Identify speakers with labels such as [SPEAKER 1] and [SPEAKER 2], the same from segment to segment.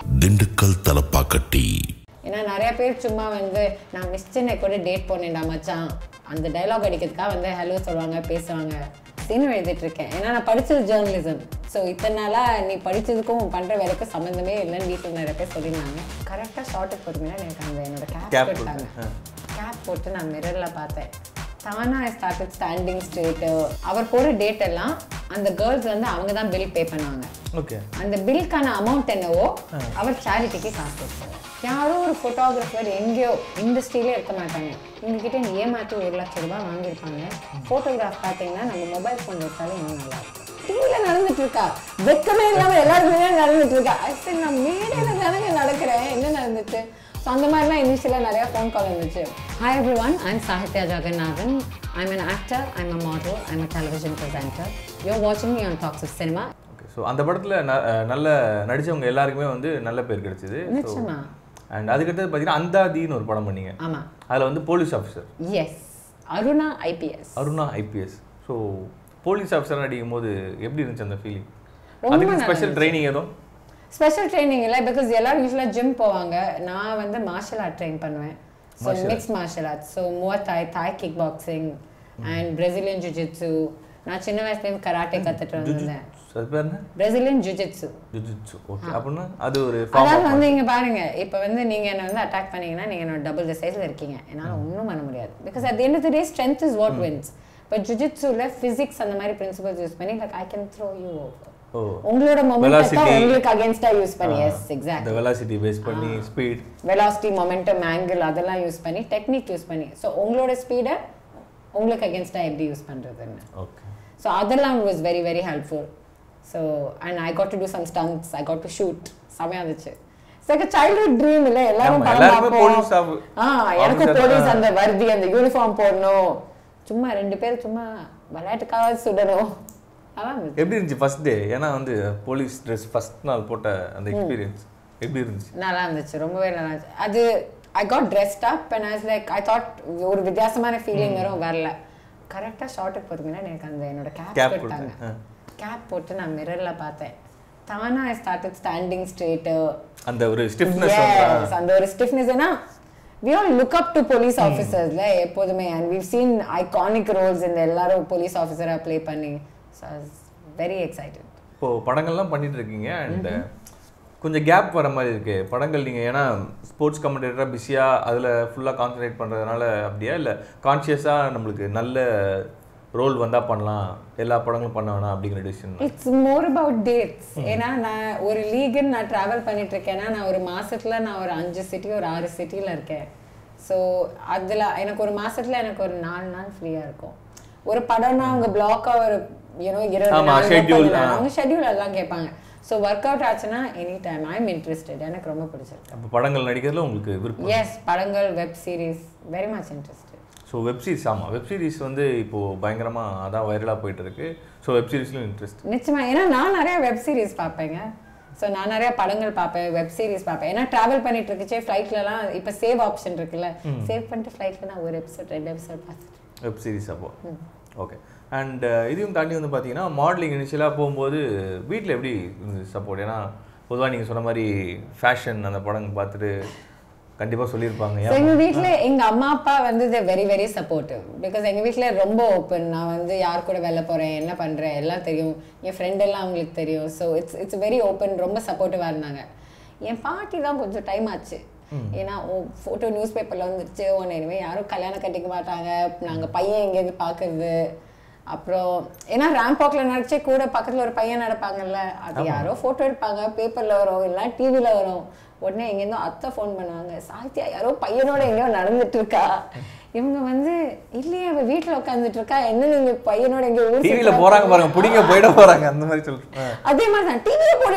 [SPEAKER 1] திண்டுக்கல் தலப்பாக்கட்டி.
[SPEAKER 2] ஏன்னா நிறைய பேர் சும்மா வந்து நான் மிஸ் சென்னை கூட டேட் போனேன்டா மச்சான் அந்த டைலாக் அடிக்கிறதுக்காக வந்து ஹலோ சொல்லுவாங்க பேசுவாங்க சீனும் எழுதிட்டு இருக்கேன். ஏன்னா நான் படித்தது ஜேர்னலிசம். ஸோ இத்தனை நாளாக நீ படித்ததுக்கும் பண்ணுற வேலைக்கும் சம்மந்தமே இல்லைன்னு வீட்டில் நிறைய பேர் சொல்லியிருந்தாங்க. கரெக்டாக ஷார்ட்டுக்கு போகிறீங்கன்னா எனக்கு அந்த என்னோட கேப் போட்டாங்க. கேப் போட்டு நான் மிரரில் பார்த்தேன். தானா ஐ ஸ்டார்டட் ஸ்டாண்டிங் ஸ்ட்ரெயிட்டு. அவர் போகிற டேட் எல்லாம் அந்த கேர்ள்ஸ் வந்து அவங்க தான் பில் பே பண்ணுவாங்க.
[SPEAKER 3] ஓகே.
[SPEAKER 2] அந்த பில்லுக்கான அமௌண்ட் என்னவோ அவர் சேரிட்டிக்கு காசு கொடுத்தாரு. யாரோ ஒரு ஃபோட்டோகிராஃபர் எங்கேயோ இண்டஸ்ட்ரியிலே இருக்க மாட்டாங்க, எங்ககிட்ட ஏமாற்றி 1 லட்சம் ரூபாய் வாங்கியிருப்பாங்க. ஃபோட்டோகிராஃப் பார்த்தீங்கன்னா நம்ம மொபைல் ஃபோன் எடுத்தாலும் இன்னும் நல்லா இருக்கும். டிவியில் நடந்துட்டு இருக்கா, வெக்கமே இல்லாமல் எல்லாருக்குமே நடந்துட்டு இருக்கா. சரி நான் மேடையில் தானே நடக்கிறேன், என்ன நடந்துச்சு? ஸோ அந்த மாதிரிலாம் இனிஷியலாக நிறையா ஃபோன் கால் வந்துச்சு. Hi everyone, I'm Sahitya Jagannathan. I'm an actor, I'm a model, I'm a television presenter. You're watching me on Talks of Cinema.
[SPEAKER 3] So அந்த படத்தில் நல்ல நடித்தவங்க எல்லாருக்குமே வந்து நல்ல பேர் கிடைச்சிது.
[SPEAKER 2] நிச்சயமா.
[SPEAKER 3] அண்ட் அதுக்கடுத்தது பார்த்தீங்கன்னா அந்தாதின்னு ஒரு படம் பண்ணீங்க.
[SPEAKER 2] ஆமாம்.
[SPEAKER 3] அதில் வந்து police officer.
[SPEAKER 2] Yes, Aruna IPS.
[SPEAKER 3] Aruna IPS. So police officer நடிக்கும் போது எப்படி இருந்துச்சு அந்த ஃபீலிங்? அதுக்கு ஸ்பெஷல் ட்ரைனிங் எதுவும்?
[SPEAKER 2] ஸ்பெஷல் ட்ரைனிங் இல்லை, பிகாஸ் எல்லாரும் யூஸ்வலாக ஜிம் போவாங்க. நான் வந்து மார்ஷல் ஆர்ட் ட்ரெயின் பண்ணுவேன். So mix martial arts. So Thai kick boxing and Brazilian jujitsu. நான் சின்ன வயசுலேருந்து கராட்டே கற்றுட்டு வந்திருந்தேன். Brazilian jujitsu.
[SPEAKER 3] ஓகே. அப்படின்னா அது ஒரு
[SPEAKER 2] அதாவது வந்து இங்கே பாருங்க, இப்போ வந்து நீங்கள் என்னை வந்து அட்டாக் பண்ணீங்கன்னா நீங்கள் என்னோட டபுள் த சைஸில் இருக்கீங்க, என்னால் ஒன்றும் பண்ண முடியாது. Because at the end of the day strength is what wins. But ஜுஜிட்ஸுல ஃபிசிக்ஸ் அந்த மாதிரி பிரின்சிபல்ஸ் யூஸ் பண்ணி like I can throw you over. உங்களோட மொமெண்டத்தை உங்களுக்கு அகைன்ஸ்டா யூஸ் பண்ணி. Yes exactly.
[SPEAKER 3] வெலாசிட்டி பேஸ் பண்ணி ஸ்பீட்,
[SPEAKER 2] வெலாசிட்டி, மொமெண்டம், ஆங்கிள் அதெல்லாம் யூஸ் பண்ணி டெக்னிக் யூஸ் பண்ணி ஸோ உங்களோட ஸ்பீடை உங்களுக்கு அகைன்ஸ்டா எப்படி யூஸ் பண்ணுறதுன்னு.
[SPEAKER 3] ஓகே.
[SPEAKER 2] ஸோ அதெல்லாம் was very very helpful. So and I got to two some stunts, I got to shoot. செமையாக இருந்துச்சு. It's like childhood dream. இல்லை எல்லாரும் படம் பார்ப்போம். எனக்கு போலீஸ் அந்த வர்தி அந்த யூனிஃபார்ம் போடணும், சும்மா 2 பேர் சும்மா விளையாட்டுக்காக சுடணும்.
[SPEAKER 3] எப்படி இருந்துச்சு ஃபர்ஸ்ட் டே? ஏன்னா வந்து போலீஸ் ட்ரெஸ் ஃபர்ஸ்ட் நாள் போட்ட அந்த எக்ஸ்பீரியன்ஸ் எப்படி இருந்துச்சு?
[SPEAKER 2] நல்லா இருந்துச்சு, ரொம்பவே நல்லா இருந்துச்சு. அது I got dressed up and I was like I thought ஒரு வித்தியாசமான ஃபீலிங் வரும், வரல. கரெக்டாக ஷார்ட்டுக்கு போகிறதுக்குன்னா எனக்கு அந்த என்னோட கேப் போட்டாங்க. கேப் போட்டு நான் மிரரில் பார்த்தேன். தானா ஐ ஸ்டார்டட் ஸ்டாண்டிங் ஸ்ட்ரெயிட்டு.
[SPEAKER 3] அந்த ஒரு ஸ்டிஃப்னஸ்,
[SPEAKER 2] அந்த ஒரு ஸ்டிஃப்னஸ். ஏன்னா we all look up to police officers எப்போதுமே, and we've seen iconic roles in எல்லாரும் போலீஸ் ஆஃபீஸரா ப்ளே பண்ணி. So I was very excited. இப்போ
[SPEAKER 3] படங்கள்லாம் பண்ணிட்டு இருக்கீங்க அண்ட் கொஞ்சம் கேப் வர மாதிரி இருக்கு படங்கள். நீங்கள் ஏன்னா ஸ்போர்ட்ஸ் கமெண்டேட்டராக பிஸியாக அதில் ஃபுல்லாக கான்சன்ட்ரேட் பண்ணுறதுனால அப்படியா, இல்லை கான்ஷியஸாக நம்மளுக்கு நல்ல ரோல் வந்தால் பண்ணலாம், எல்லா படங்களும் பண்ண வேணாம் அப்படிங்கிற decision?
[SPEAKER 2] It's more about dates. ஏன்னா நான் ஒரு லீகுன்னு நான் ட்ராவல் பண்ணிட்டு இருக்கேன்னா நான் ஒரு மாதத்தில் நான் ஒரு 5 சிட்டி ஒரு 6 சிட்டியில் இருக்கேன். ஸோ அதில் எனக்கு ஒரு மாதத்தில் எனக்கு ஒரு 4 நாள் ஃப்ரீயாக இருக்கும். ஒரு படம்னா அவங்க பிளாக்காக ஒரு 20 நாள் அவங்க ஷெட்யூல் எல்லாம் கேட்பாங்க. ஸோ ஒர்க் அவுட் ஆச்சுன்னா any time I am interested. எனக்கு ரொம்ப பிடிச்சிருக்கு.
[SPEAKER 3] அப்போ படங்கள் நடிக்கிறதுல உங்களுக்கு விருப்பம்?
[SPEAKER 2] எஸ், படங்கள், web series very much interested.
[SPEAKER 3] So web series, ஆமாம் வெப் சீரிஸ் வந்து இப்போது பயங்கரமாக அதான் வைரலாக போயிட்டு இருக்கு. ஸோ வெப் சீரிஸ்லையும் இன்ட்ரெஸ்ட்?
[SPEAKER 2] நிச்சயமா. ஏன்னா நான் நிறைய வெப் சீரிஸ் பார்ப்பேங்க. ஸோ நான் நிறைய படங்கள் பார்ப்பேன், வெப் சீரிஸ் பார்ப்பேன். ஏன்னா ட்ராவல் பண்ணிட்டு இருக்குச்சே ஃப்ளைட்லலாம் இப்போ சேவ் ஆப்ஷன் இருக்குல்ல, சேவ் பண்ணிட்டு ஃப்ளைட்டில் நான் ஒரு எபிசோட் 2 எபிசோட் பார்த்துட்டு
[SPEAKER 3] வெப் சீரிஸ். அப்போ ஓகே. அண்ட் இதையும் தாண்டி வந்து பார்த்தீங்கன்னா மாடலிங் இனிஷியலாக போகும்போது வீட்டில் எப்படி சப்போர்ட்? ஏன்னா பொதுவாக நீங்கள் சொன்ன மாதிரி ஃபேஷன் அந்த படம் பார்த்துட்டு கண்டிப்பாக சொல்லியிருப்பாங்க.
[SPEAKER 2] எங்கள் வீட்டில் எங்கள் அம்மா அப்பா வந்து வெரி வெரி சப்போர்ட்டிவ். பிகாஸ் எங்கள் வீட்டில் ரொம்ப ஓப்பன். நான் வந்து யார் கூட வெளில போகிறேன், என்ன பண்ணுறேன் எல்லாம் தெரியும். என் ஃப்ரெண்டெல்லாம் அவங்களுக்கு தெரியும். ஸோ இட்ஸ் வெரி ஓப்பன், ரொம்ப சப்போர்ட்டிவாக இருந்தாங்க. என் பாட்டி தான் கொஞ்சம் டைம் ஆச்சு. ஏன்னா ஃபோட்டோ நியூஸ் பேப்பரில் வந்துருச்சு, இனிமேல் யாரும் கல்யாணம் கட்டிக்க மாட்டாங்க, நாங்கள் பையன் எங்கேருந்து பார்க்குறது. அப்புறம் ஏன்னா ரேம்பாக்கில் நடிச்சே கூட பக்கத்தில் ஒரு பையன் நடப்பாங்கல்ல, அது யாரோ ஃபோட்டோ எடுப்பாங்க, பேப்பரில் வரும் இல்லை டிவியில் வரும். உடனே எங்கேருந்தோ அத்தை ஃபோன் பண்ணுவாங்க, சாத்தியா யாரோ பையனோட எங்கேயோ நடந்துட்டு இருக்கா. இவங்க வந்து இல்லையே அவ வீட்டில் உட்காந்துட்டு இருக்கா, என்ன நீங்க பையனோட எங்கேயோ
[SPEAKER 3] டிவியில் போகிறாங்க பாருங்க, பிடிங்க போயிட போகிறாங்க அந்த மாதிரி சொல்லுங்க.
[SPEAKER 2] அதே மாதிரி தான்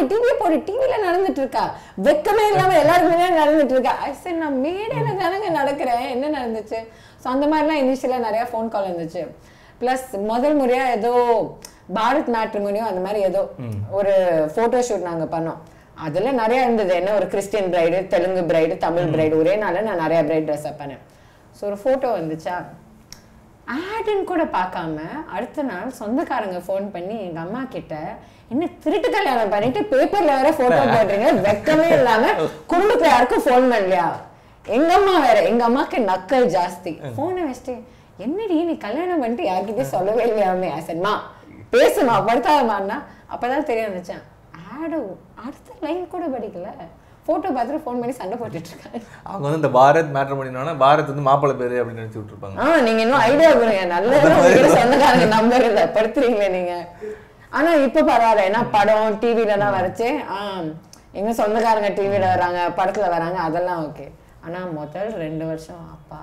[SPEAKER 2] டிவியில் நடந்துட்டு இருக்கா, வெக்கமே இல்லாமல் எல்லாருக்குமே நடந்துட்டு இருக்கா. சரி நான் மேடையில் தானங்க நடக்கிறேன், என்ன நடந்துச்சு? ஸோ அந்த மாதிரிலாம் இனிஷியலாக நிறையா ஃபோன் கால் இருந்துச்சு. ப்ளஸ் முதல் முறையாக ஏதோ பாரத் மேட்ரிமோனியோ அந்த மாதிரி ஏதோ ஒரு ஃபோட்டோ ஷூட் நாங்கள் பண்ணோம். அதில் நிறையா இருந்தது. என்ன ஒரு Christian pride, Telugu pride, Tamil pride, ஒரே நாளில் நான் நிறையா பிரைட் ட்ரெஸ் அப் பண்ணேன். ஸோ ஒரு ஃபோட்டோ வந்துச்சா, ஆடுன்னு கூட பார்க்காம அடுத்த நாள் சொந்தக்காரங்க ஃபோன் பண்ணி எங்கள் அம்மா கிட்ட என்ன திருட்டு கல்யாணம் பண்ணிட்டு பேப்பர்ல வேற போட்டோ போடுறீங்க, வெக்கமே இல்லாம குடும்பத்துல யாருக்கும் ஃபோன் பண்ணலையா? எங்க அம்மா வேற, எங்க அம்மாக்கு நக்கல் ஜாஸ்தி. போனை வச்சுட்டு என்னடி நீ கல்யாணம் பண்ணிட்டு யார்கிட்டயும் சொல்லவே இல்லையாமே. ஆசன்மா பேசுமா படுத்தாதமான்னா அப்பதான் தெரிய வந்துச்சேன். ஆடு அடுத்த லைன் கூட படிக்கல, போட்டோ பார்த்துட்டு ஃபோன் பண்ணி சண்டை போட்டுட்டு இருக்காங்க. அவங்க
[SPEAKER 3] வந்து இந்த பாரத் மேட்டர் பண்ணினா பாரத் வந்து மாப்பிள்ளை பேரு அப்படின்னு நினைச்சு விட்டுருப்பாங்க.
[SPEAKER 2] நீங்க இன்னும் ஐடியா கொடுங்க, நல்ல சொந்தக்காரங்க நம்பர் இல்லை படுத்துறீங்களே நீங்க. ஆனா இப்ப பரவாயில்ல, ஏன்னா படம் டிவில எல்லாம் வரைச்சு எங்க சொந்தக்காரங்க டிவில வராங்க, படத்துல வராங்க, அதெல்லாம் ஓகே. ஆனா முதல் 2 வருஷம் அப்பா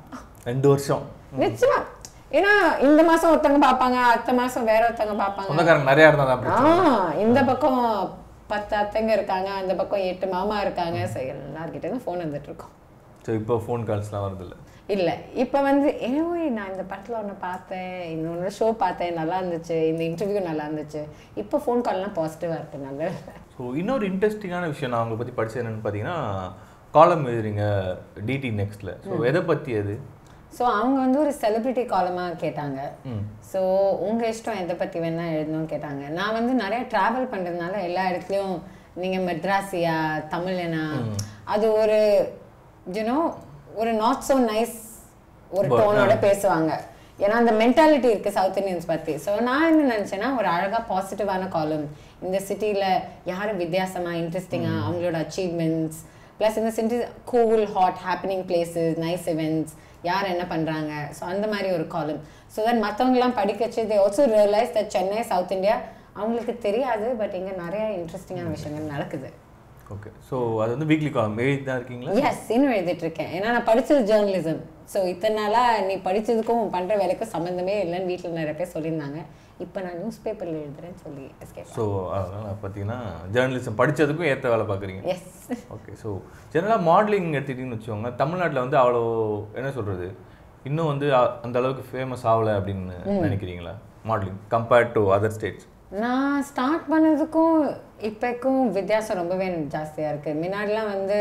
[SPEAKER 3] 2 வருஷம்
[SPEAKER 2] நிச்சயமா. ஏன்னா இந்த மாசம் ஒருத்தவங்க பாப்பாங்க, அடுத்த மாசம் வேற ஒருத்தவங்க பாப்பாங்க.
[SPEAKER 3] சொந்தக்காரங்க நிறைய இருந்தா
[SPEAKER 2] இந்த பக்கம் 10 அத்தைங்க இருக்காங்க, அந்த பக்கம் 8 மாமா இருக்காங்க. எல்லார்கிட்ட ஃபோன் வந்துட்டு இருக்கோம்.
[SPEAKER 3] இப்போ ஃபோன் கால்ஸ்லாம் வருது
[SPEAKER 2] இல்லை இப்போ வந்து நான் இந்த படத்தில் ஒன்று பார்த்தேன், இன்னொன்று ஷோ பார்த்தேன், நல்லா இருந்துச்சு, இந்த இன்டர்வியூ நல்லா இருந்துச்சு. இப்போ ஃபோன் கால்லாம் பாசிட்டிவாக இருக்குது. நல்ல
[SPEAKER 3] ஸோ இன்னொரு இன்ட்ரெஸ்டிங்கான விஷயம் நான் அவங்களை பற்றி படித்தது என்னென்னு பார்த்தீங்கன்னா, காலம் எழுதுறீங்க டிடி நெக்ஸ்ட்டில். ஸோ எதை பற்றி அது?
[SPEAKER 2] ஸோ அவங்க வந்து ஒரு செலிப்ரிட்டி காலமாக கேட்டாங்க. ஸோ உங்கள் இஷ்டம் எதை பற்றி வேணால் எழுதணும்னு கேட்டாங்க. நான் வந்து நிறைய ட்ராவல் பண்ணுறதுனால எல்லா இடத்துலையும் நீங்கள் மெட்ராஸியா தமிழனா அது ஒரு யூனோ ஒரு நாட் ஸோ நைஸ் ஒரு டோனோட பேசுவாங்க. ஏன்னா அந்த மென்டாலிட்டி இருக்குது சவுத் இண்டியன்ஸ் பற்றி. ஸோ நான் என்ன நினச்சேன்னா ஒரு அழகாக பாசிட்டிவான காலம், இந்த சிட்டியில் யாரும் வித்தியாசமாக இன்ட்ரெஸ்டிங்காக அவங்களோட அச்சீவ்மெண்ட்ஸ் ப்ளஸ் இந்த city cool hot happening places nice events யார் என்ன பண்ணுறாங்க. ஸோ அந்த மாதிரி ஒரு காலம். ஸோ தட் மற்றவங்களாம் படிக்கச்சு they also realise that Chennai south India அவங்களுக்கு தெரியாது, பட் இங்கே நிறைய இன்ட்ரெஸ்டிங்கான விஷயங்கள் நடக்குது.
[SPEAKER 3] ஓகே. ஸோ அது வந்து வீக்லி காலம் எழுதி தான் இருக்கீங்களா?
[SPEAKER 2] எஸ், இன்னும் எழுதிட்டு இருக்கேன். ஏன்னா நான் படித்தது ஜேர்னலிசம். ஸோ இத்தனை நாளாக நீ படித்ததுக்கும் பண்ணுற வேலைக்கும் சம்மந்தமே இல்லைன்னு வீட்டில் நிறைய பேர் சொல்லியிருந்தாங்க. இப்போ நான் நியூஸ் பேப்பரில் எழுதுறேன்னு சொல்லி எஸ்கேப்.
[SPEAKER 3] ஸோ அதனால் பார்த்தீங்கன்னா ஜேர்னலிசம் படித்ததுக்கும் ஏற்ற வேலை பார்க்குறீங்க.
[SPEAKER 2] எஸ்.
[SPEAKER 3] ஓகே. ஸோ ஜெனரலாக மாடலிங் எடுத்துக்கிட்டிங்கன்னு வச்சுக்கோங்க, தமிழ்நாட்டில் வந்து அவ்வளோ என்ன சொல்கிறது இன்னும் வந்து அந்த அளவுக்கு ஃபேமஸ் ஆகலை அப்படின்னு நினைக்கிறீங்களா modelling compared to other states?
[SPEAKER 2] நான் ஸ்டார்ட் பண்ணதுக்கும் இப்போக்கும் வித்தியாசம் ரொம்பவே ஜாஸ்தியாக இருக்குது. முன்னாடிலாம் வந்து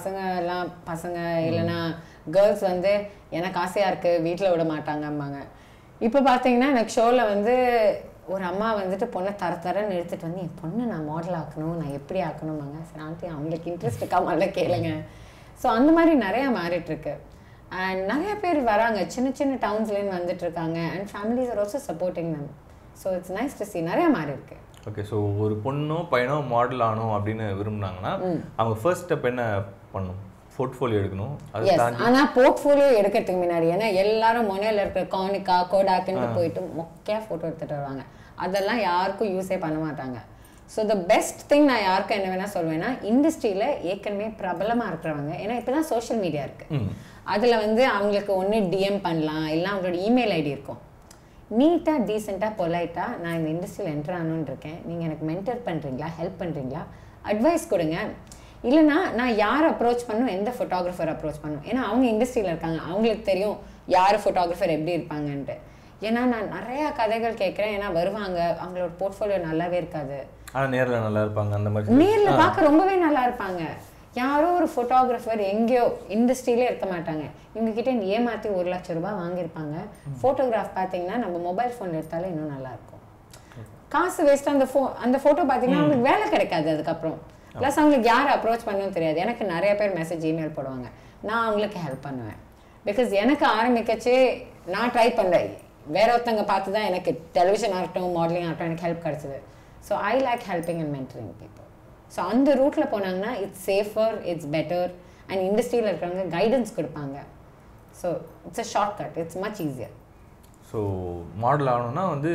[SPEAKER 2] பசங்க இல்லைன்னா கேர்ள்ஸ் வந்து எனக்கு ஆசையாக இருக்குது வீட்டில் விட மாட்டாங்கம்பாங்க. இப்போ பார்த்தீங்கன்னா எனக்கு ஷோவில் வந்து ஒரு அம்மா வந்துட்டு பொண்ணை தரன்னு எடுத்துகிட்டு வந்து என் பொண்ணை நான் மாடல் ஆக்கணும், நான் எப்படி ஆக்கணுமாங்க. சரி ஆண்டி அவங்களுக்கு இன்ட்ரெஸ்ட் இருக்காமல்ல கேளுங்க. ஸோ அந்த மாதிரி நிறையா மாறிட்டுருக்கு. அண்ட் நிறைய பேர் வராங்க, சின்ன சின்ன டவுன்ஸ்லேருந்து வந்துட்டுருக்காங்க. And families are also supporting them. So it's nice to see நிறையா மாறி இருக்கு.
[SPEAKER 3] ஓகே. ஸோ ஒரு பொண்ணோ பையனோ மாடல் ஆகணும் அப்படின்னு விரும்புனாங்கன்னா அவங்க ஃபர்ஸ்ட் ஸ்டெப் என்ன பண்ணணும்? போர்ட்ஃபோலியோ எடுக்கணும்.
[SPEAKER 2] ஆனால் போர்ட்ஃபோலியோ எடுக்கிறதுக்கு முன்னாடி ஏன்னா எல்லாரும் மொனையில் இருக்கிற கானிக்கா கோடாக்குன்னு போயிட்டு மொக்கையாக ஃபோட்டோ எடுத்துகிட்டு வருவாங்க. அதெல்லாம் யாருக்கும் யூஸே பண்ண மாட்டாங்க. ஸோ த பெஸ்ட் திங் நான் யாருக்கும் என்ன வேணால் சொல்வேன்னா, இண்டஸ்ட்ரியில் ஏற்கனவே பிரபலமாக இருக்கிறவங்க, ஏன்னா இப்போ தான் சோஷியல் மீடியா இருக்குது, அதில் வந்து அவங்களுக்கு ஒன்று டிஎம் பண்ணலாம், இல்லை அவங்களோட இமெயில் ஐடி இருக்கும். நீட்டாக டீசெண்டாக பொலைட்டாக நான் இந்த இண்டஸ்ட்ரியில் என்டர் ஆகணுன்னு இருக்கேன், நீங்கள் எனக்கு மென்டர் பண்ணுறீங்களா, ஹெல்ப் பண்ணுறீங்களா, அட்வைஸ் கொடுங்க. இல்லைனா நான் யார் அப்ரோச் பண்ணணும், எந்த ஃபோட்டோகிராஃபர் அப்ரோச் பண்ணணும். ஏன்னா அவங்க இண்டஸ்ட்ரியில் இருக்காங்க, அவங்களுக்கு தெரியும் யார் ஃபோட்டோகிராஃபர் எப்படி இருப்பாங்கன்ட்டு. ஏன்னா நான் நிறையா கதைகள் கேட்குறேன். ஏன்னா வருவாங்க, அவங்களோட போர்ட்ஃபோலியோ நல்லாவே இருக்காது,
[SPEAKER 3] ஆனால் நேரில் நல்லா இருப்பாங்க, அந்த மாதிரி
[SPEAKER 2] நேரில் பார்க்க ரொம்பவே நல்லா இருப்பாங்க. யாரோ ஒரு ஃபோட்டோகிராஃபர் எங்கேயோ இண்டஸ்ட்ரியிலே இருக்க மாட்டாங்க, இவங்ககிட்ட ஏமாற்றி 1 லட்சம் ரூபாய் வாங்கியிருப்பாங்க. ஃபோட்டோகிராஃப் பார்த்தீங்கன்னா நம்ம மொபைல் ஃபோனில் எடுத்தாலே இன்னும் நல்லாயிருக்கும். காசு வேஸ்ட்டாக அந்த ஃபோட்டோ பார்த்தீங்கன்னா அவங்களுக்கு வேலை கிடைக்காது அதுக்கப்புறம். ப்ளஸ் அவங்களுக்கு யார் அப்ரோச் பண்ணணும்னு தெரியாது. எனக்கு நிறைய பேர் மெசேஜ் இமெயில் போடுவாங்க, நான் அவங்களுக்கு ஹெல்ப் பண்ணுவேன். பிகாஸ் எனக்கு ஆரம்பிக்கச்சே நான் ட்ரை பண்ணேன், வேற ஒருத்தங்க பார்த்து தான் எனக்கு டெலிவிஷன் ஆகட்டும் மாடலிங் ஆகட்டும் எனக்கு ஹெல்ப் கிடச்சிது. So I like helping and mentoring people. So அந்த ரூட்டில் போனாங்கன்னா it's safer, it's better. And இண்டஸ்ட்ரியில் இருக்கிறவங்க கைடன்ஸ் கொடுப்பாங்க. So it's a shortcut, it's much easier.
[SPEAKER 3] So model ஆகணும்னா வந்து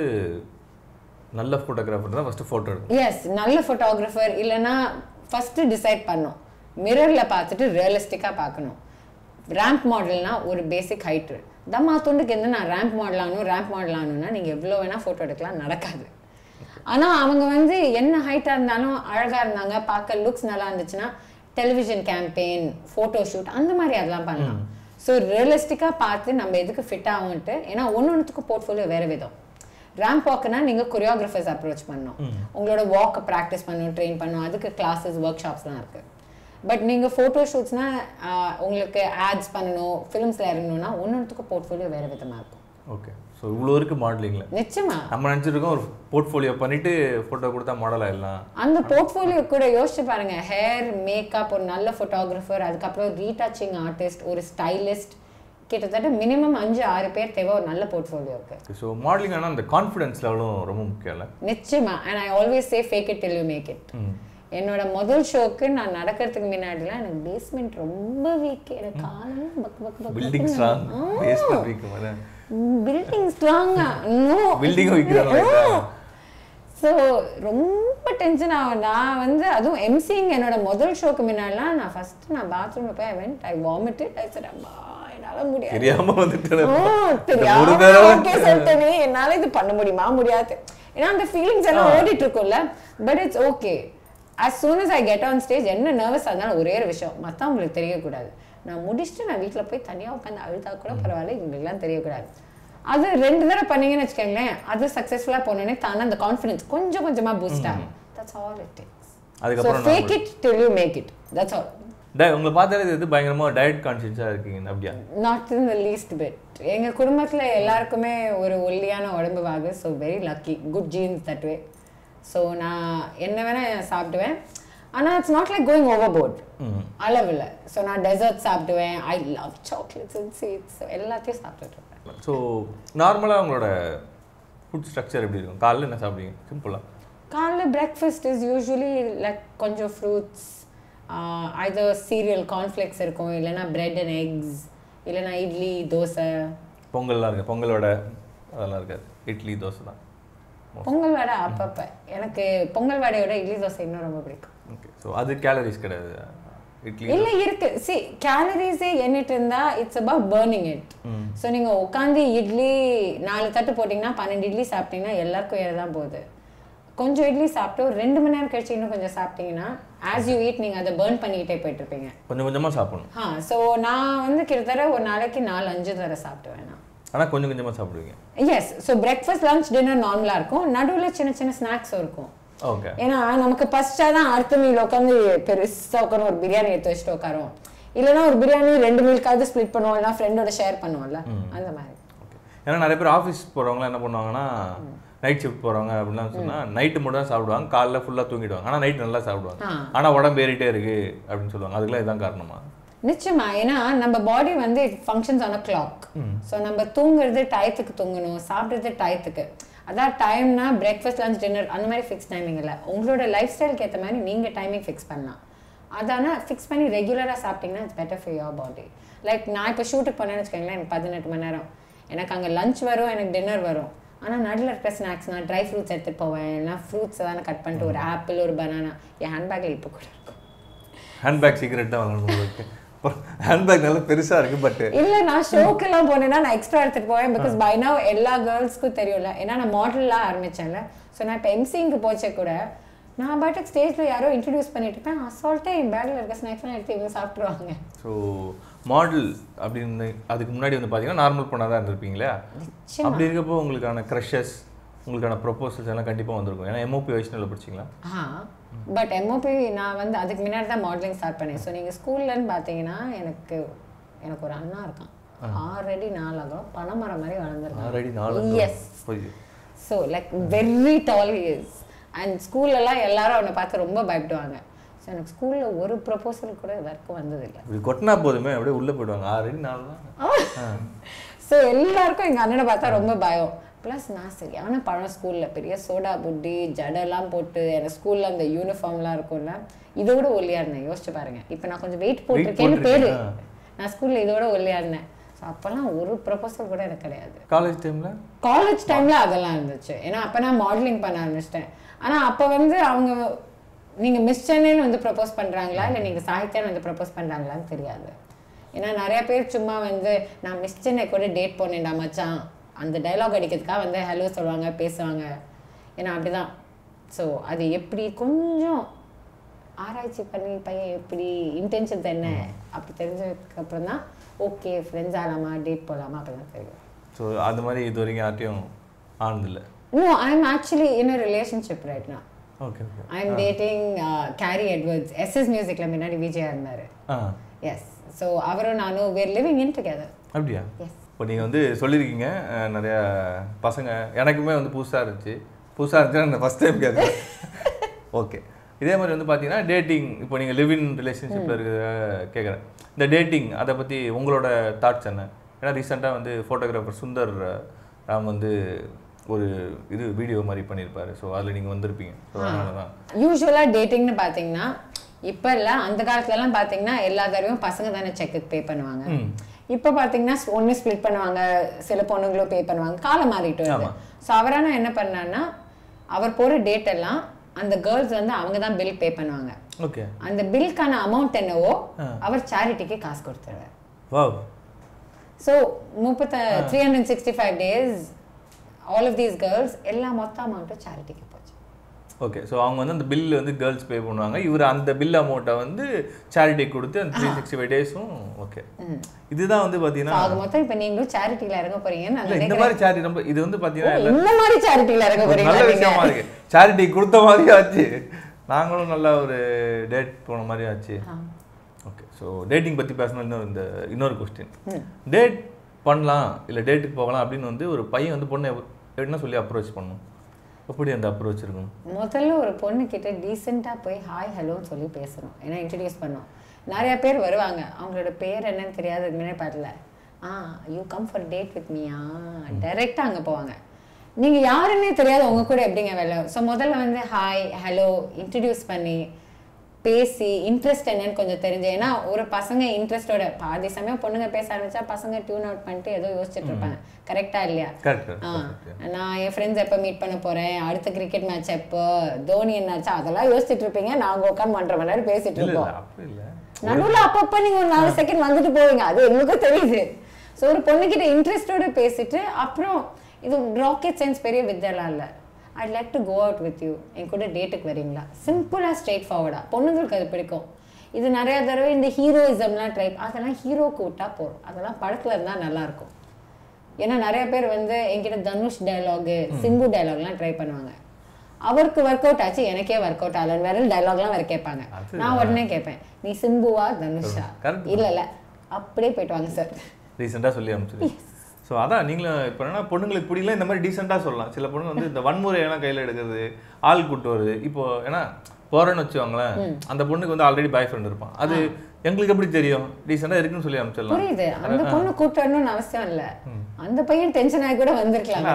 [SPEAKER 3] நல்ல ஃபோட்டோகிராஃபர் தான் ஃபஸ்ட்டு ஃபோட்டோ எடுக்கும்.
[SPEAKER 2] எஸ், நல்ல ஃபோட்டோகிராஃபர் இல்லைன்னா ஃபஸ்ட்டு டிசைட் பண்ணணும், மிரரில் பார்த்துட்டு ரியலிஸ்டிக்காக பார்க்கணும். ரேம்ப் மாடல்னா ஒரு பேசிக் ஹைட்டு, தம்மா துண்டுக்கு எந்த நான் ரேம்ப் மாடல் ஆகணும்னா நீங்கள் எவ்வளோ வேணால் ஃபோட்டோ எடுக்கலாம், நடக்காது. ஆனால் அவங்க வந்து என்ன ஹைட்டாக இருந்தாலும் அழகாக இருந்தாங்க, பார்க்க லுக்ஸ் நல்லா இருந்துச்சுன்னா டெலிவிஷன் கேம்பெயின், ஃபோட்டோ ஷூட் அந்த மாதிரி அதெல்லாம் பண்ணலாம். ஸோ ரியலிஸ்டிக்காக பார்த்து நம்ம எதுக்கு ஃபிட் ஆகும்ட்டு. ஏன்னா ஒன்றுத்துக்கும் போர்ட்ஃபோலியோ வேறு விதம். ரேம்ப் வாக்குனா நீங்கள் கொரியோகிராஃபர்ஸ் அப்ரோச் பண்ணணும், உங்களோட வாக்கை ப்ராக்டிஸ் பண்ணணும், ட்ரெயின் பண்ணணும், அதுக்கு கிளாஸஸ் ஒர்க் ஷாப்ஸ்லாம் இருக்குது. பட் நீங்கள் ஃபோட்டோ ஷூட்ஸ்னால் உங்களுக்கு ஆட்ஸ் பண்ணணும், ஃபிலிம்ஸில் இறங்கணும்னா ஒன்றுத்துக்கும் போர்ட்ஃபோலியோ வேறு விதமாக இருக்கும்.
[SPEAKER 3] ஓகே. ஸோ இவ்வளோ இருக்குது மாடலிங்கில்.
[SPEAKER 2] நிச்சயமா
[SPEAKER 3] நம்ம நினச்சிருக்கோம் ஒரு போர்ட்ஃபோலியோ பண்ணிவிட்டு ஃபோட்டோ கொடுத்தா மாடலாக எல்லாம்.
[SPEAKER 2] அந்த போர்ட்ஃபோலியோ கூட யோசிச்சு பாருங்க. ஹேர், மேக்கப், ஒரு நல்ல ஃபோட்டோகிராஃபர், அதுக்கப்புறம் ரீடச்சிங் ஆர்டிஸ்ட், ஒரு ஸ்டைலிஸ்ட், கிட்டத்தட்ட மினிமம் 5-6 பேர் தேவை ஒரு நல்ல போர்ட்ஃபோலியோக்கு.
[SPEAKER 3] ஸோ மாடலிங் ஆனால் அந்த கான்ஃபிடன்ஸ் லெவலும் ரொம்ப முக்கியம் இல்லை?
[SPEAKER 2] நிச்சயமா. And I always say fake it till you make it. என்னோட முதல் ஷோக்கு நான் நடக்கிறதுக்கு முன்னாடிலாம் எனக்கு பேஸ்மெண்ட் ரொம்ப வீக். எனக்கு காலம் பக் பக் பக்
[SPEAKER 3] பில்டிங் ஸ்ட்ராங், பேஸ்மெண்ட் வீக் மாதிரி.
[SPEAKER 2] பில்டிங் ஸ்ட்ராங்கா? No,
[SPEAKER 3] building weak.
[SPEAKER 2] ஸோ ரொம்ப டென்ஷன் ஆகும். நான் வந்து அதுவும் எம்சிங் என்னோட முதல் ஷோக்கு முன்னாடிலாம் நான் ஃபர்ஸ்ட் பாத்ரூம்ல போய் ஐ வாமிட்டட். ஐ செட் அம்மா என்னால முடியாது,
[SPEAKER 3] தெரியாம வந்துட்டேன்,
[SPEAKER 2] ஓகே சொல்லிட்டேனே, என்னால இது பண்ண முடியுமா முடியாது. ஏன்னா அந்த ஃபீலிங்ஸ் எல்லாம் ஓடிட்டு இருக்கும்ல. But it's okay. as soon as I get on stage, என்ன நர்வஸ் ஆனாலும் ஒரே ஒரு விஷயம், மற்றவங்களுக்கு தெரியக்கூடாது. நான் முடிச்சுட்டு நான் வீட்டில் போய் தனியாக உட்காந்து அழுதா கூட பரவாயில்ல, இவங்களுக்குலாம் தெரியக்கூடாது. அது 2 தடவை பண்ணீங்கன்னு வச்சுக்கோங்களேன், அது சக்ஸஸ்ஃபுல்லாக போனோடனே தானே அந்த கான்ஃபிடன்ஸ் கொஞ்சம் கொஞ்சமாக பூஸ்ட் ஆகும். That's all it takes. அதுக்கப்புறம் fake it till you make it. That's all.
[SPEAKER 3] உங்களை பார்த்தாலே இது பயங்கரமாக டயட் கான்ஷியஸாக இருக்கீங்க அப்படியா?
[SPEAKER 2] Not in the least bit. எங்கள் குடும்பத்தில் எல்லாருக்குமே ஒரு ஒல்லியான உடம்பு வாகு. So very lucky, good genes that way. So நான் என்ன வேணால் சாப்பிடுவேன். ஆனால் it's not like going overboard, அளவில். ஸோ நான் டெசர்ட் சாப்பிடுவேன். I love chocolates and sweets, எல்லாத்தையும் சாப்பிட்டுட்டு இருப்பேன்.
[SPEAKER 3] ஸோ நார்மலாக உங்களோட ஃபுட் ஸ்ட்ரக்சர் எப்படி இருக்கும்? காலையில் என்ன சாப்பிடுவீங்க சிம்பிளாக?
[SPEAKER 2] காலையில் பிரேக்ஃபாஸ்ட் இஸ் யூஸ்வலி லைக் கொஞ்சம் ஃப்ரூட்ஸ், ஐதர் சீரியல் கார்ன்ஃப்ளேக்ஸ் இருக்கும், இல்லைனா பிரெட் அண்ட் எக்ஸ், இல்லைனா இட்லி தோசை.
[SPEAKER 3] பொங்கல்லாம் இருக்குது? பொங்கலோட அதெல்லாம் இருக்காது, இட்லி தோசை தான்.
[SPEAKER 2] பொங்கல் வடை அப்பப்போ. எனக்கு பொங்கல் வடையோட இட்லி தோசை இன்னும் ரொம்ப பிடிக்கும்.
[SPEAKER 3] ஓகே. ஸோ அது கேலரிஸ் கிடையாது இட்லி?
[SPEAKER 2] இல்லை இருக்கு. சி கேலரிஸே எண்ணிட்டு இருந்தா it's about burning it. So நீங்கள் உட்காந்து இட்லி 4 தட்டு போட்டிங்கன்னா 12 இட்லி சாப்பிட்டீங்கன்னா எல்லாருக்கும் ஏறதான் போகுது. கொஞ்சம் இட்லி சாப்பிட்டு ஒரு 2 மணி நேரம் கழிச்சு இன்னும் கொஞ்சம் சாப்பிட்டீங்கன்னா ஆஸ் யூ ஈட் நீங்கள் அதை பர்ன் பண்ணிக்கிட்டே போயிட்டு இருப்பீங்க.
[SPEAKER 3] கொஞ்சம் கொஞ்சமாக சாப்பிடணும்.
[SPEAKER 2] ஸோ நான் வந்து கிட்டத்தட்ட ஒரு நாளைக்கு 4-5 தடவை சாப்பிடுவேன் நான்.
[SPEAKER 3] ஆனால் கொஞ்சம் கொஞ்சமாக சாப்பிடுவீங்க?
[SPEAKER 2] Yes. So breakfast, lunch, dinner நார்மலாக இருக்கும். நடுவில் சின்ன சின்ன ஸ்நாக்ஸும் இருக்கும்.
[SPEAKER 3] ஓகே.
[SPEAKER 2] ஏன்னா நமக்கு பஸ்டா தான் அடுத்த மீல் உட்காந்து பெருசாக உட்காந்து ஒரு பிரியாணி எடுத்து வச்சுட்டு உட்காரோம். இல்லைன்னா ஒரு பிரியாணி 2 மீலுக்காவது ஸ்ப்ளிட் பண்ணுவோம், இல்லைனா ஃப்ரெண்டோட ஷேர் பண்ணுவோம்ல, அந்த மாதிரி.
[SPEAKER 3] ஓகே. ஏன்னா நிறைய பேர் ஆஃபீஸ் போகிறவங்களாம் என்ன பண்ணுவாங்கன்னா, நைட் ஷிஃப்ட் போகிறவங்க அப்படிலாம் சொன்னால் நைட்டு மட்டும் தான் சாப்பிடுவாங்க, காலைல ஃபுல்லாக தூங்கிடுவாங்க. ஆனால் நைட் நல்லா சாப்பிடுவாங்க, ஆனால் உடம்பு ஏறிட்டே இருக்கு அப்படின்னு சொல்லுவாங்க. அதுக்கெல்லாம் இதுதான் காரணமா?
[SPEAKER 2] நிச்சயமா. ஏன்னா நம்ம பாடி வந்து it functions on a clock. So நம்ம தூங்குறது டயத்துக்கு தூங்கணும், சாப்பிட்றது டயத்துக்கு. அதான் டைம்னா பிரேக்ஃபாஸ்ட், லஞ்ச், டின்னர் அந்த மாதிரி ஃபிக்ஸ் டைமிங் இல்லை. உங்களோட லைஃப் ஸ்டைலுக்கு ஏற்ற மாதிரி நீங்கள் டைமிங் ஃபிக்ஸ் பண்ணலாம். அதானா ஃபிக்ஸ் பண்ணி ரெகுலராக சாப்பிட்டிங்கன்னா it's better for your body. Like நான் இப்போ ஷூட்டுக்கு போனேன்னு வச்சுக்கோங்களேன், எனக்கு 18 மணி நேரம். எனக்கு அங்கே லஞ்ச் வரும், எனக்கு டின்னர் வரும். ஆனால் நடுவில் இருக்கிற ஸ்நாக்ஸ் நான் ட்ரை ஃப்ரூட்ஸ் எடுத்துகிட்டு போவேன். இல்லைனா ஃப்ரூட்ஸ் தானே கட் பண்ணிட்டு ஒரு ஆப்பிள், ஒரு பனானா என் ஹேண்ட்பேக்கில் இப்போ கூட இருக்கும்.
[SPEAKER 3] ஹேண்ட்பேக் சீக்கிரட் தான் வாங்கணும். ஹேண்ட்பேக் நல்லா பெருசாக இருக்குது. பட்
[SPEAKER 2] இல்லை, நான் ஷோக்கெல்லாம் போனேன்னா நான் எக்ஸ்ட்ரா எடுத்துகிட்டு போவேன். பிகாஸ் பை நவ் எல்லா கேர்ள்ஸ்க்கும் தெரியும்ல. ஏன்னா நான் மாடல்லாம் ஆரம்பித்தேன்ல. ஸோ நான் இப்போ எம்சிங்க்கு போச்சே கூட நான் பாட்டுக்கு ஸ்டேஜில் யாரோ இன்ட்ரடியூஸ் பண்ணிட்டு இருப்பேன். அசால்ட்டே என் பேக்கில் இருக்க ஸ்நாக்ஸ்லாம் எடுத்து இவங்க சாப்பிட்ருவாங்க.
[SPEAKER 3] ஸோ மாடல் அப்படின்னு அதுக்கு முன்னாடி வந்து பார்த்தீங்கன்னா நார்மல் பொண்ணாக தான் இருந்திருப்பீங்களா? அப்படி இருக்கப்போ உங்களுக்கான க்ரஷஸ், உங்களுக்கான ப்ரொபோசல்ஸ் எல்லாம் கண்டிப்பாக வந்திருக்கும். ஏன்னா எம்ஓபி வைஷ்ணவில் படிச்சிங்களா?
[SPEAKER 2] பட் எம்ஓபி நான் வந்து அதுக்கு முன்னாடி தான் மாடலிங் ஸ்டார்ட் பண்ணேன். ஸோ நீங்கள் ஸ்கூல்லன்னு பார்த்தீங்கன்னா எனக்கு ஒரு அண்ணா இருக்கான். 6 அடி 4 அகலம், பனைமரம் மாதிரி வளர்ந்துருக்கான்.
[SPEAKER 3] 6 அடி 4
[SPEAKER 2] yes. So like very tall he is. And ஸ்கூல்லலாம் எல்லாரும் அவனை பார்த்து ரொம்ப பயப்படுவாங்க. ஸோ எனக்கு ஸ்கூலில் ஒரு ப்ரொபோசல் கூட வரைக்கும் வந்ததில்லை.
[SPEAKER 3] இப்படி கொட்டினா போதுமே அப்படியே உள்ளே போயிடுவாங்க. 6 அடி 4 தான்.
[SPEAKER 2] ஸோ எல்லாருக்கும் எங்கள் அண்ணனை பார்த்தா ரொம்ப பயம். ப்ளஸ் நான் சரியான பழம். ஸ்கூலில் பெரிய சோடா புட்டி, ஜடெல்லாம் போட்டு எனக்கு ஸ்கூலில் அந்த யூனிஃபார்ம்லாம் இருக்கும்ல, இதோட ஒல்லியாக இருந்தேன். யோசிச்சு பாருங்க. இப்போ நான் கொஞ்சம் வெயிட் போட்டிருக்கேன்னு பேர். நான் ஸ்கூலில் இதோட ஒல்லியாக இருந்தேன். ஸோ அப்போல்லாம் ஒரு ப்ரொபோசல் கூட எனக்கு கிடையாது. காலேஜ் டைமில் அதெல்லாம் இருந்துச்சு. ஏன்னா அப்போ நான் மாடலிங் பண்ண ஆரம்பிச்சிட்டேன். ஆனால் அப்போ வந்து அவங்க நீங்கள் மிஸ் சென்னைன்னு வந்து ப்ரப்போஸ் பண்ணுறாங்களா இல்லை நீங்கள் சாகித்யான்னு வந்து ப்ரப்போஸ் பண்ணுறாங்களான்னு தெரியாது. ஏன்னா நிறையா பேர் சும்மா வந்து நான் மிஸ் சென்னை கூட டேட் போனேன்டா மச்சான் அந்த டைலாக் அடிக்கிறதுக்காக வந்து ஹலோ சொல்லுவாங்க, பேசுவாங்க. ஏன்னா அப்படி தான். ஸோ அது எப்படி கொஞ்சம் ஆராய்ச்சி பண்ணி பையன் எப்படி இன்டென்ஷன்ஸ் என்ன அப்படி தெரிஞ்சதுக்கப்புறம் தான் ஓகே ஃப்ரெண்ட்ஸ் ஆகலாமா, டேட் போகலாமா அப்படி தான் தெரியும்.
[SPEAKER 3] ஸோ அது மாதிரி இது வரைக்கும் யார்ட்டையும் ஆனதில்லை?
[SPEAKER 2] No, I'm actually in a relationship right now.
[SPEAKER 3] Okay.
[SPEAKER 2] I'm dating Carrie Edwards. SS Musicல முன்னாடி விஜயா இருந்தாரு. Yes. So அவரும் நானும் we're living in together.
[SPEAKER 3] அப்படியா?
[SPEAKER 2] Yes.
[SPEAKER 3] இப்போ நீங்கள் வந்து சொல்லியிருக்கீங்க நிறையா பசங்க எனக்குமே வந்து புதுசாக இருந்துச்சுன்னா நான் ஃபஸ்ட் டைம் கேட்குறேன். ஓகே, இதே மாதிரி வந்து பார்த்தீங்கன்னா டேட்டிங், இப்போ நீங்கள் லிவ் இன் ரிலேஷன்ஷிப்பில் இருக்கிற கேட்குறேன். இந்த டேட்டிங் அதை பற்றி உங்களோட தாட்ஸ் என்ன? ஏன்னா ரீசெண்டாக வந்து ஃபோட்டோகிராஃபர் சுந்தர் ராம் வந்து ஒரு வீடியோ மாதிரி பண்ணியிருப்பாரு. ஸோ அதில் நீங்கள் வந்திருப்பீங்க. ஸோ அதனால தான்
[SPEAKER 2] யூஸ்வலாக டேட்டிங்னு பார்த்தீங்கன்னா இப்போ இல்லை, அந்த காலத்துலலாம் பார்த்தீங்கன்னா எல்லா தடவையும் பசங்க தானே செக்குக்கு பே பண்ணுவாங்க. இப்போ பார்த்தீங்கன்னா ஒன்று ஸ்ப்ளிட் பண்ணுவாங்க, சில பொண்ணுங்களும் பே பண்ணுவாங்க. காலம் மாறிட்டு வருது. ஸோ அவரான என்ன பண்ணான்னா அவர் போகிற டேட் எல்லாம் அந்த கேர்ள்ஸ் வந்து அவங்க தான் பில் பே பண்ணுவாங்க.
[SPEAKER 3] ஓகே,
[SPEAKER 2] அந்த பில்க்கான அமௌண்ட் என்னவோ அவர் சேரிட்டிக்கு காசு கொடுத்துருவார்.
[SPEAKER 3] Wow.
[SPEAKER 2] So 365 days all of these girls எல்லா மொத்த அமௌண்ட்டும் சேரிட்டிக்கு போச்சு.
[SPEAKER 3] ஓகே, ஸோ அவங்க வந்து அந்த பில் வந்து கேர்ள்ஸ் பே பண்ணுவாங்க, இவர் அந்த பில் அமௌண்ட்டை வந்து சேரிட்டிக்கு கொடுத்து அந்த 365 டேஸும். ஓகே, இதுதான் வந்து பார்த்தீங்கன்னா
[SPEAKER 2] ஆக மொத்தம் இப்போ நீங்களும் சேரிட்டியில் இறங்க போறீங்கன்னு
[SPEAKER 3] இந்த மாதிரி சேரிட்டி ரொம்ப இது வந்து பார்த்தீங்கன்னா
[SPEAKER 2] இந்த மாதிரி சேரிட்டியில் இறங்க போறீங்க.
[SPEAKER 3] நல்ல விஷயமா இருக்கு. சேரிட்டி கொடுத்த மாதிரி ஆச்சு, நாங்களும் நல்ல ஒரு டேட் போன மாதிரி ஆச்சு. ஓகே, ஸோ டேட்டிங் பற்றி பேசணும். இன்னொரு கொஸ்டின், டேட் பண்ணலாம் இல்லை டேட்டுக்கு போகலாம் அப்படின்னு வந்து ஒரு பையன் வந்து பொண்ணை என்ன சொல்லி அப்ரோச் பண்ணணும்? எப்படி அந்த அப்ரோச் இருக்கும்?
[SPEAKER 2] முதல்ல ஒரு பொண்ணு கிட்ட டீசெண்டாக போய் ஹாய் ஹலோன்னு சொல்லி பேசணும். ஏன்னா இன்ட்ரடியூஸ் பண்ணோம். நிறைய பேர் வருவாங்க, அவங்களோட பேர் என்னன்னு தெரியாது, முன்னே பாட்டில் you come for date with மீயா டைரெக்டாக அங்கே போவாங்க. நீங்கள் யாருன்னே தெரியாது, உங்கள் கூட எப்படிங்க வேலை. ஸோ முதல்ல வந்து ஹாய் ஹலோ இன்ட்ரடியூஸ் பண்ணி பேசி இன்ட்ரெஸ்ட் என்னன்னு கொஞ்சம் தெரிஞ்சு. ஏன்னா ஒரு பசங்க இன்ட்ரெஸ்டோட பாதி சமயம் பொண்ணுங்க பேச ஆரம்பிச்சா பசங்க டியூன் அவுட் பண்ணிட்டு ஏதோ யோசிச்சுட்டு இருப்பாங்க. கரெக்டா இல்லையா? நான் என் ஃப்ரெண்ட்ஸ் எப்போ மீட் பண்ண போறேன், அடுத்த கிரிக்கெட் மேட்ச் எப்போ, தோனி என்னாச்சா, அதெல்லாம் யோசிச்சுட்டு இருப்பீங்க. நாங்கள் உட்காந்து 1.5 மணி நேரம் பேசிட்டு இருப்போம். நடுவில் அப்பப்போ நீங்க ஒரு 4 செகண்ட் வந்துட்டு போவீங்க, அது எங்களுக்கும் தெரியுது. ஸோ ஒரு பொண்ணுகிட்ட இன்ட்ரெஸ்டோட பேசிட்டு அப்புறம் இது ராக்கெட் சயின்ஸ் பெரிய வித்தியாலாம் இல்லை, I'd like to go out with you, என் கூட டேட்டுக்கு வரீங்களா, சிம்பிளாக ஸ்ட்ரெயிட் ஃபார்வர்டாக. பொண்ணுங்களுக்கு அது பிடிக்கும். இது நிறைய தடவை இந்த ஹீரோயிசம்லாம் ட்ரை, அதெல்லாம் ஹீரோக்கு விட்டா போகிறோம், அதெல்லாம் படத்தில் இருந்தால் நல்லாயிருக்கும். ஏன்னா நிறைய பேர் வந்து என்கிட்ட தனுஷ் டைலாகு சிம்பு டைலாக்லாம் ட்ரை பண்ணுவாங்க. அவருக்கு ஒர்க் அவுட் ஆச்சு, எனக்கே ஒர்க் அவுட் ஆகலன்னு வேற டைலாக்லாம் வேற கேட்பாங்க. நான் உடனே கேட்பேன், நீ சிம்புவா தனுஷா? இல்லை அப்படியே போயிட்டு வாங்க சார்.
[SPEAKER 3] ரீசெண்டாக சொல்லி அனுப்பிச்சு. ஸோ அதான் நீங்களும் இப்போ என்ன பொண்ணுங்களுக்கு பிடிக்கல, இந்த மாதிரி டீசெண்டாக சொல்லலாம். சில பொண்ணு வந்து இந்த வன்முறையெல்லாம் கையில் எடுக்கிறது, ஆள் கூட்டு வருது. இப்போ ஏன்னா போகிறேன்னு வச்சுவாங்களேன், அந்த பொண்ணுக்கு வந்து ஆல்ரெடி பாய் ஃப்ரெண்ட் இருப்பான், அது எங்களுக்கு எப்படி தெரியும்? டீசெண்டாக இருக்குன்னு சொல்லி அனுப்பிச்சிடலாம்.
[SPEAKER 2] புரியுது, அந்த பொண்ணு கூட்டு வரணும்னு அவசியம் இல்லை, அந்த பையன் டென்ஷன் ஆகி கூட வந்திருக்கலாம்.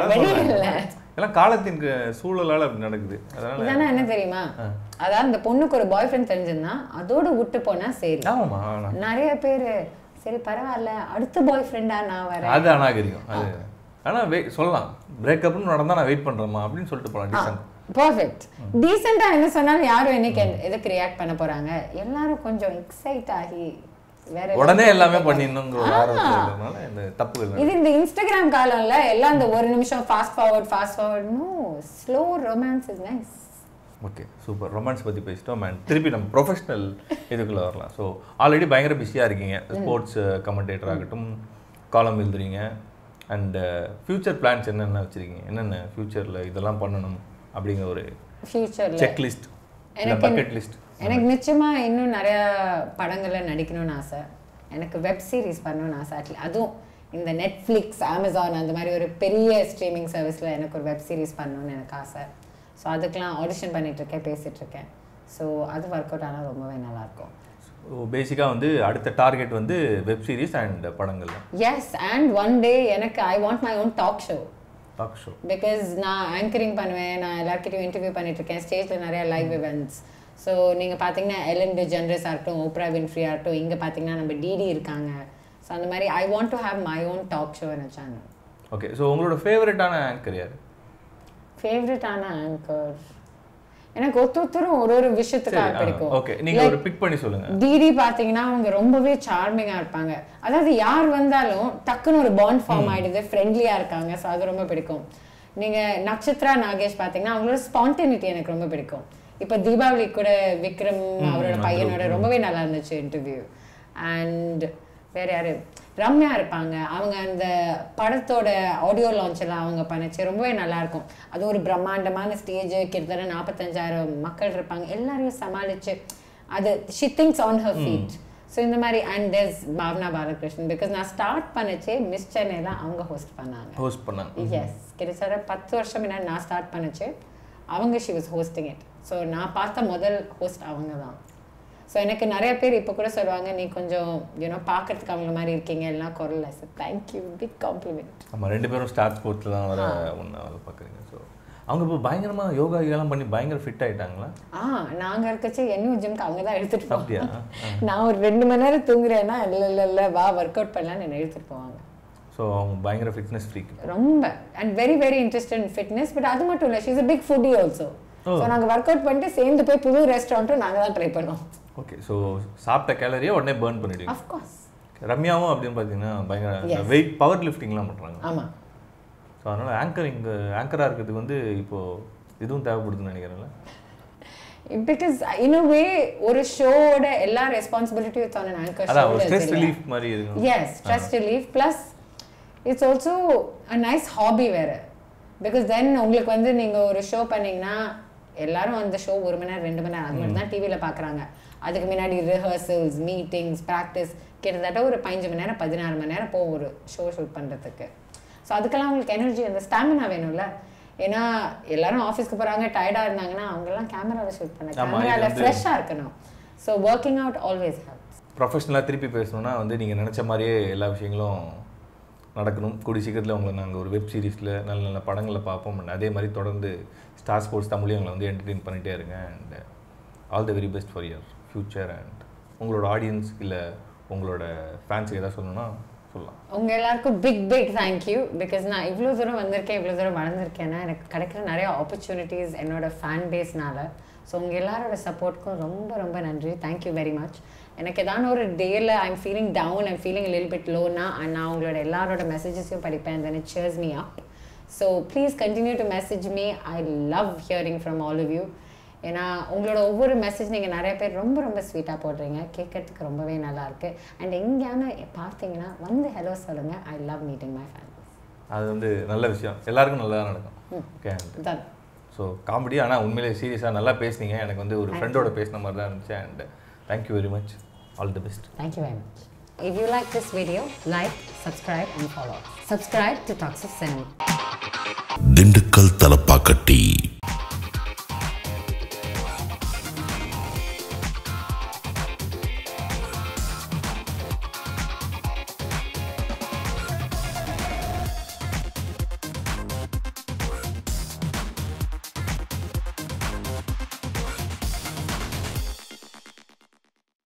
[SPEAKER 3] எல்லாம் காலத்தின் சூழலால் அப்படி நடக்குது.
[SPEAKER 2] அதனால என்ன தெரியுமா, அதாவது அந்த பொண்ணுக்கு ஒரு பாய் ஃப்ரெண்ட் தெரிஞ்சுன்னா அதோட விட்டு போனா சரி. நிறைய பேரு சரி பரவாயில்ல அடுத்த பாய் ஃப்ரெண்டா நான் வரேன்,
[SPEAKER 3] அது அநாகரிகம். அது ஆனால் சொல்லலாம், பிரேக்கப்னு நடந்தால் நான் வெயிட் பண்ணுறேம்மா அப்படின்னு சொல்லிட்டு போகலாம். Decent
[SPEAKER 2] perfect. டீசெண்டா என்ன சொன்னாலும் யாரும் என்னைக்கு எதுக்கு ரியாக்ட் பண்ண போறாங்க, எல்லாரும் கொஞ்சம் எக்ஸைட் ஆகி வேற
[SPEAKER 3] உடனே எல்லாமே பண்ணிடணுங்கிற ஒரு ஆர்வத்தினால இந்த தப்புகள்.
[SPEAKER 2] இது இந்த இன்ஸ்டாகிராம் காலம்ல எல்லாம் இந்த ஒரு நிமிஷம் fast forward. No, slow romance is nice.
[SPEAKER 3] Okay, super. Romance பற்றி பேசிட்டோம் அண்ட் திருப்பி நம்ம ப்ரொஃபஷனல் இதுக்குள்ளே வரலாம். ஸோ ஆல்ரெடி பயங்கர பிஸியாக இருக்கீங்க, ஸ்போர்ட்ஸ் கமெண்டேட்டர் ஆகட்டும், காலம் எழுதுறீங்க, அண்ட் ஃப்யூச்சர் பிளான்ஸ் என்னென்ன வச்சுருக்கீங்க? என்னென்ன ஃப்யூச்சரில் இதெல்லாம் பண்ணணும் அப்படிங்கிற ஒரு
[SPEAKER 2] ஃப்யூச்சரில்
[SPEAKER 3] செக் லிஸ்ட், பக்கெட் லிஸ்ட்?
[SPEAKER 2] எனக்கு நிச்சயமாக இன்னும் நிறையா படங்களில் நடிக்கணும்னு ஆசை, எனக்கு வெப் சீரிஸ் பண்ணணும்னு ஆசை. அதுவும் இந்த நெட்ஃப்ளிக்ஸ், அமேசான் அந்த மாதிரி ஒரு பெரிய ஸ்ட்ரீமிங் சர்வீஸில் எனக்கு ஒரு வெப் சீரிஸ் பண்ணணும்னு எனக்கு ஆசை. ஸோ அதுக்கெலாம் ஆடிஷன் பண்ணிகிட்ருக்கேன், பேசிகிட்ருக்கேன். ஸோ அது ஒர்க் அவுட் ஆனால் ரொம்பவே நல்லாயிருக்கும்.
[SPEAKER 3] ஸோ பேசிக்காக வந்து அடுத்த டார்கெட் வந்து வெப் சீரிஸ் அண்ட் படங்கள்.
[SPEAKER 2] எஸ், அண்ட் ஒன் டே எனக்கு I want my own talk show. Because நான் ஆங்கரிங் பண்ணுவேன், நான் எல்லாருக்கிட்டையும் இன்டர்வியூ பண்ணிகிட்ருக்கேன், ஸ்டேஜில் நிறையா லைவ் இவெண்ட்ஸ். ஸோ நீங்கள் பார்த்தீங்கன்னா எலன் டிஜெனரஸாக இருக்கட்டும், ஓப்ரா வின்ஃப்ரீயாக இருக்கட்டும், இங்கே பார்த்தீங்கன்னா நம்ம டிடி இருக்காங்க. ஸோ அந்த மாதிரி I want to have my own talk show in a channel.
[SPEAKER 3] Okay, so உங்களோட ஃபேவரட்டான ஆங்கர் யார்?
[SPEAKER 2] ஃபேவரட்டான ஆங்கர் எனக்கு ஒருத்தரும் ஒரு விஷயத்துக்காக பிடிக்கும்.
[SPEAKER 3] ஓகே, நீங்க ஒரு பிக் பண்ணி சொல்லுங்க.
[SPEAKER 2] டிடி பாத்தீங்கன்னா அவங்க ரொம்பவே சார்மிங்கா இருப்பாங்க. அதாவது யார் வந்தாலும் டக்குன்னு ஒரு பாண்ட் ஃபார்ம் ஆயிடுது, ஃப்ரெண்ட்லியா இருக்காங்க. ஸோ அது ரொம்ப பிடிக்கும். நீங்க நட்சத்திரா நாகேஷ் பாத்தீங்கன்னா அவங்களோட ஸ்பான்டேனிட்டி எனக்கு ரொம்ப பிடிக்கும். இப்போ தீபாவளி கூட விக்ரம் அவரோட பையனோட ரொம்பவே நல்லா இருந்துச்சு இன்டர்வியூ. அண்ட் வேற யாரு, ரம்யா இருப்பாங்க. அவங்க அந்த படத்தோட ஆடியோ லான்ச் எல்லாம் அவங்க பண்ணிச்சு, ரொம்பவே நல்லா இருக்கும். அது ஒரு பிரம்மாண்டமான ஸ்டேஜ், கிட்டத்தட்ட 45,000 மக்கள் இருப்பாங்க, எல்லாரையும் சமாளிச்சு அது she thinks on her feet. So இந்த மாதிரி and there's Bhavana Balakrishnan because நான் ஸ்டார்ட் பண்ணச்சே மிஸ் சென்னையில் அவங்க ஹோஸ்ட் பண்ணாங்க எஸ் கிட்டத்தட்ட 10 வருஷம் முன்னாடி நான் ஸ்டார்ட் பண்ணச்சு அவங்க she was hosting it so நான் பார்த்த முதல் ஹோஸ்ட் அவங்க தான் ஸோ எனக்கு நிறைய பேர் இப்போ கூட சொல்லுவாங்க நீ கொஞ்சம் யூனோ பார்க்கறதுக்கு அவங்கள மாதிரி இருக்கீங்க எல்லாம் குரல் சார் தேங்க்யூ பிக் காம்ப்ளிமெண்ட்.
[SPEAKER 3] நம்ம 2 பேரும் ஸ்டார் ஸ்போர்ட்ஸில் தான் வர ஒன்றா பார்க்குறீங்க. ஸோ அவங்க இப்போ பயங்கரமாக யோகா இதெல்லாம் பண்ணி பயங்கர ஃபிட் ஆகிட்டாங்களா?
[SPEAKER 2] நாங்கள் இருக்கச்சு என்னையும் ஜிம்க்கு அவங்க தான் எடுத்துகிட்டு
[SPEAKER 3] அப்படியா?
[SPEAKER 2] நான் ஒரு 2 மணி நேரம் தூங்குறேன்னா இல்லை வா ஒர்க் அவுட் பண்ணலான்னு என்னை எடுத்துகிட்டு போவாங்க.
[SPEAKER 3] ஸோ அவங்க பயங்கர ஃபிட்னஸ் ஃப்ரீக்
[SPEAKER 2] ரொம்ப and very very interested in fitness. But அது மட்டும் இல்லை she is a big foodie also. So நாங்கள் ஒர்க் அவுட் பண்ணிட்டு சேர்ந்து போய் புது ரெஸ்டாரண்ட்டும் நாங்கள் தான் ட்ரை பண்ணோம்.
[SPEAKER 3] ஓகே. ஸோ சாப்பிட்ட கேலரியை உடனே பர்ன் பண்ணிடுவீங்க.
[SPEAKER 2] அஃப்கோர்ஸ்.
[SPEAKER 3] ரம்யாவும் அப்படின்னு பார்த்தீங்கன்னா பயங்கர வெயிட் பவர் லிஃப்டிங்லாம் பண்ணுறாங்க.
[SPEAKER 2] ஆமாம்.
[SPEAKER 3] ஸோ அதனால் ஆங்கராக இருக்கிறதுக்கு வந்து இப்போது இதுவும் தேவைப்படுதுன்னு நினைக்கிறேன்ல.
[SPEAKER 2] பிகாஸ் இன் a way ஒரு ஷோவோட எல்லா ரெஸ்பான்சிபிலிட்டியும் it's on an anchor show.
[SPEAKER 3] அதான் ஸ்ட்ரெஸ் ரிலீஃப் மாதிரி இருக்கு.
[SPEAKER 2] Yes stress relief plus it's also a nice hobby வேறு. பிகாஸ் தென் உங்களுக்கு வந்து நீங்கள் ஒரு ஷோ பண்ணிங்கன்னா எல்லாரும் அந்த ஷோ 1 மணி நேரம் 2 மணி நேரம் அது மட்டும் தான் டிவியில் பார்க்குறாங்க. அதுக்கு முன்னாடி ரிஹர்சல்ஸ் மீட்டிங்ஸ் ப்ராக்டிஸ் கிட்டத்தட்ட ஒரு 15 மணி நேரம் 16 மணி நேரம் போகும் ஒரு ஷோ ஷூட் பண்ணுறதுக்கு. ஸோ அதுக்கெல்லாம் அவங்களுக்கு எனர்ஜி அந்த ஸ்டாமினா வேணும்ல. ஏன்னா எல்லாரும் ஆஃபீஸ்க்கு போகிறாங்க டயர்டாக இருந்தாங்கன்னா அவங்கெல்லாம் கேமராவில் ஷூட் பண்ண கேமராவில் ஃப்ரெஷ்ஷாக இருக்கணும். So working out always helps.
[SPEAKER 3] ப்ரொஃபஷனலாக திருப்பி பேசணும்னா வந்து நீங்கள் நினச்ச மாதிரியே எல்லா விஷயங்களும் நடக்கணும். கூடிய சீக்கிரத்தில் உங்களை நாங்கள் ஒரு வெப் சீரிஸில் நல்ல நல்ல படங்களை பார்ப்போம். அதே மாதிரி தொடர்ந்து ஸ்டார் ஸ்போர்ட்ஸ் தமிழையும் எங்களை வந்து என்டர்டெயின் பண்ணிகிட்டே இருங்க. And all the very best for your future. And உங்களோட ஆடியன்ஸ் இல்லை உங்களோட ஃபேன்ஸுக்கு எதாவது சொல்லணும்னா சொல்லலாம்.
[SPEAKER 2] உங்கள் எல்லாருக்கும் பிக் தேங்க்யூ. பிகாஸ் நான் இவ்வளோ தூரம் வந்திருக்கேன் இவ்வளோ தூரம் வளர்ந்துருக்கேன்னா எனக்கு கிடைக்கிற நிறைய ஆப்பர்ச்சுனிட்டிஸ் என்னோட ஃபேன் பேஸ்னால. ஸோ உங்கள் எல்லாரோட சப்போர்ட்டுக்கும் ரொம்ப ரொம்ப நன்றி. Thank you very much. எனக்கு ஏதான ஒரு டேயில் I'm feeling down I'm feeling லில் பிட் லோனா அண்ட் நான் உங்களோட எல்லாரோட மெசேஜஸையும் படிப்பேன். Then it cheers me up. So please continue to message me. I love hearing from all of you. ஏன்னா உங்களோட ஒவ்வொரு மெசேஜ் நீங்கள் நிறைய பேர் ரொம்ப ரொம்ப ஸ்வீட்டாக போடுறீங்க. கேட்கறதுக்கு ரொம்பவே நல்லாயிருக்கு. அண்ட் எங்கேயான பார்த்தீங்கன்னா வந்து ஹலோ சொல்லுங்கள். I love meeting my family.
[SPEAKER 3] அது வந்து நல்ல விஷயம். எல்லாருக்கும் நல்லா நடக்கும். ஓகே
[SPEAKER 2] தான்.
[SPEAKER 3] ஸோ காமெடி ஆனால் உண்மையிலே சீரியஸாக நல்லா பேசுனீங்க. எனக்கு வந்து ஒரு ஃப்ரெண்டோட பேசின மாதிரி தான் இருந்துச்சு. And thank you very much. All the best.
[SPEAKER 2] Thank you very much. If you like this video, like, subscribe and follow. Subscribe to Toxic Cinema.
[SPEAKER 1] Dindigul Thalappakatti.